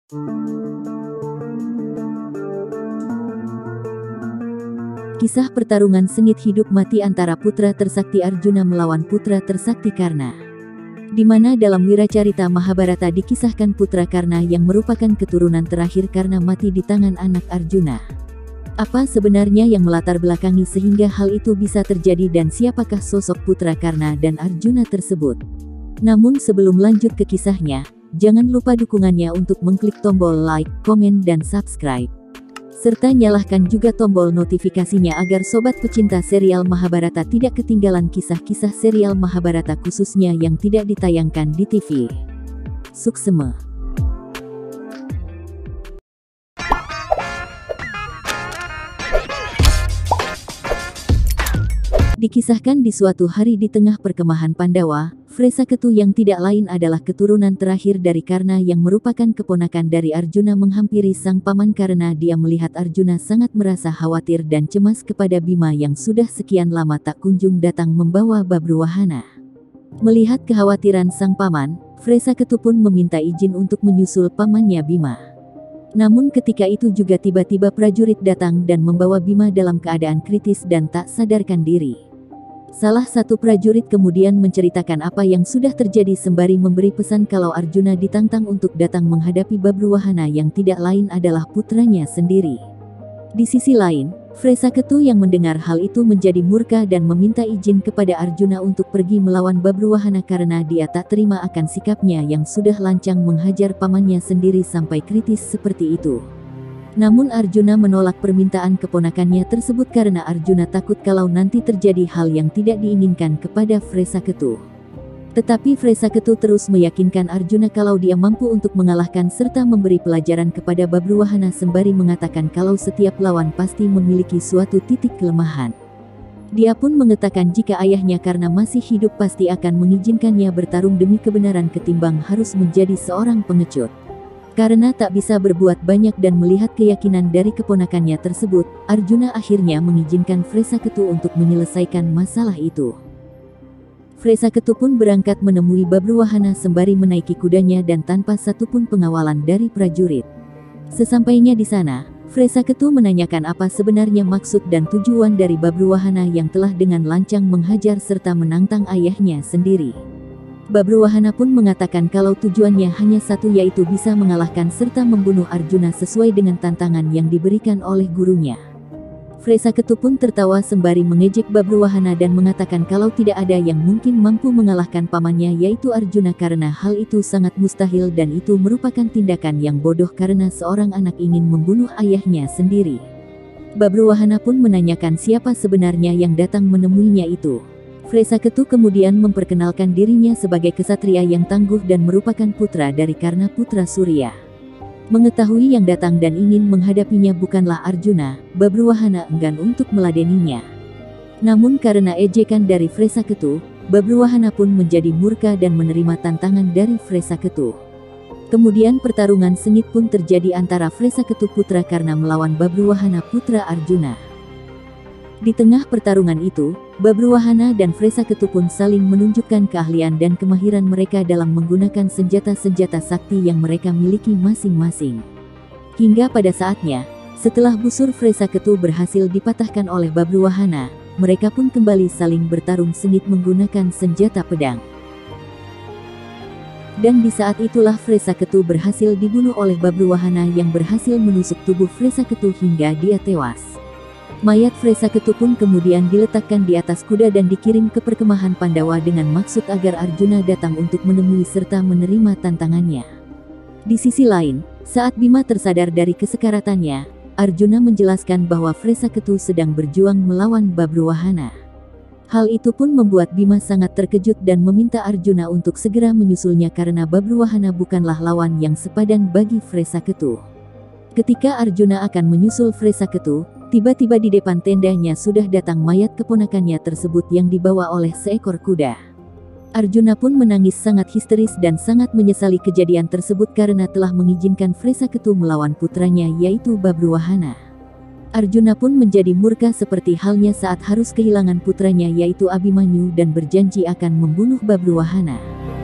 Kisah pertarungan sengit hidup mati antara putra tersakti Arjuna melawan putra tersakti Karna. Di mana dalam Wiracarita Mahabharata dikisahkan putra Karna yang merupakan keturunan terakhir Karna mati di tangan anak Arjuna. Apa sebenarnya yang melatar belakangi sehingga hal itu bisa terjadi dan siapakah sosok putra Karna dan Arjuna tersebut? Namun sebelum lanjut ke kisahnya, jangan lupa dukungannya untuk mengklik tombol like, komen dan subscribe. Serta nyalakan juga tombol notifikasinya agar sobat pecinta serial Mahabharata tidak ketinggalan kisah-kisah serial Mahabharata khususnya yang tidak ditayangkan di TV. Suksema. Dikisahkan di suatu hari di tengah perkemahan Pandawa, Fresaketu yang tidak lain adalah keturunan terakhir dari Karna yang merupakan keponakan dari Arjuna menghampiri sang paman karena dia melihat Arjuna sangat merasa khawatir dan cemas kepada Bima yang sudah sekian lama tak kunjung datang membawa Babruwahana. Melihat kekhawatiran sang paman, Fresaketu pun meminta izin untuk menyusul pamannya Bima. Namun ketika itu juga tiba-tiba prajurit datang dan membawa Bima dalam keadaan kritis dan tak sadarkan diri. Salah satu prajurit kemudian menceritakan apa yang sudah terjadi sembari memberi pesan kalau Arjuna ditantang untuk datang menghadapi Babruwahana yang tidak lain adalah putranya sendiri. Di sisi lain, Fresaketu yang mendengar hal itu menjadi murka dan meminta izin kepada Arjuna untuk pergi melawan Babruwahana karena dia tak terima akan sikapnya yang sudah lancang menghajar pamannya sendiri sampai kritis seperti itu. Namun Arjuna menolak permintaan keponakannya tersebut karena Arjuna takut kalau nanti terjadi hal yang tidak diinginkan kepada Fresaketu. Tetapi Fresaketu terus meyakinkan Arjuna kalau dia mampu untuk mengalahkan serta memberi pelajaran kepada Babruwahana sembari mengatakan kalau setiap lawan pasti memiliki suatu titik kelemahan. Dia pun mengatakan jika ayahnya karena masih hidup pasti akan mengizinkannya bertarung demi kebenaran ketimbang harus menjadi seorang pengecut. Karena tak bisa berbuat banyak dan melihat keyakinan dari keponakannya tersebut, Arjuna akhirnya mengizinkan Fresaketu untuk menyelesaikan masalah itu. Fresaketu pun berangkat menemui Babruwahana sembari menaiki kudanya dan tanpa satupun pengawalan dari prajurit. Sesampainya di sana, Fresaketu menanyakan apa sebenarnya maksud dan tujuan dari Babruwahana yang telah dengan lancang menghajar serta menantang ayahnya sendiri. Babruwahana pun mengatakan kalau tujuannya hanya satu yaitu bisa mengalahkan serta membunuh Arjuna sesuai dengan tantangan yang diberikan oleh gurunya. Fresaketu pun tertawa sembari mengejek Babruwahana dan mengatakan kalau tidak ada yang mungkin mampu mengalahkan pamannya yaitu Arjuna karena hal itu sangat mustahil dan itu merupakan tindakan yang bodoh karena seorang anak ingin membunuh ayahnya sendiri. Babruwahana pun menanyakan siapa sebenarnya yang datang menemuinya itu. Fresaketu kemudian memperkenalkan dirinya sebagai kesatria yang tangguh dan merupakan putra dari Karna putra Surya. Mengetahui yang datang dan ingin menghadapinya bukanlah Arjuna, Babruwahana enggan untuk meladeninya. Namun karena ejekan dari Fresaketu, Babruwahana pun menjadi murka dan menerima tantangan dari Fresaketu. Kemudian pertarungan sengit pun terjadi antara Fresaketu putra Karna melawan Babruwahana putra Arjuna. Di tengah pertarungan itu, Babruwahana dan Fresaketu pun saling menunjukkan keahlian dan kemahiran mereka dalam menggunakan senjata-senjata sakti yang mereka miliki masing-masing. Hingga pada saatnya, setelah busur Fresaketu berhasil dipatahkan oleh Babruwahana, mereka pun kembali saling bertarung sengit menggunakan senjata pedang. Dan di saat itulah Fresaketu berhasil dibunuh oleh Babruwahana yang berhasil menusuk tubuh Fresaketu hingga dia tewas. Mayat Fresaketu pun kemudian diletakkan di atas kuda dan dikirim ke perkemahan Pandawa dengan maksud agar Arjuna datang untuk menemui serta menerima tantangannya. Di sisi lain, saat Bima tersadar dari kesekaratannya, Arjuna menjelaskan bahwa Fresaketu sedang berjuang melawan Babruwahana. Hal itu pun membuat Bima sangat terkejut dan meminta Arjuna untuk segera menyusulnya karena Babruwahana bukanlah lawan yang sepadan bagi Fresaketu. Ketika Arjuna akan menyusul Fresaketu, tiba-tiba di depan tendanya sudah datang mayat keponakannya tersebut yang dibawa oleh seekor kuda. Arjuna pun menangis sangat histeris dan sangat menyesali kejadian tersebut karena telah mengizinkan Fresaketu melawan putranya yaitu Babruwahana. Arjuna pun menjadi murka seperti halnya saat harus kehilangan putranya yaitu Abimanyu dan berjanji akan membunuh Babruwahana.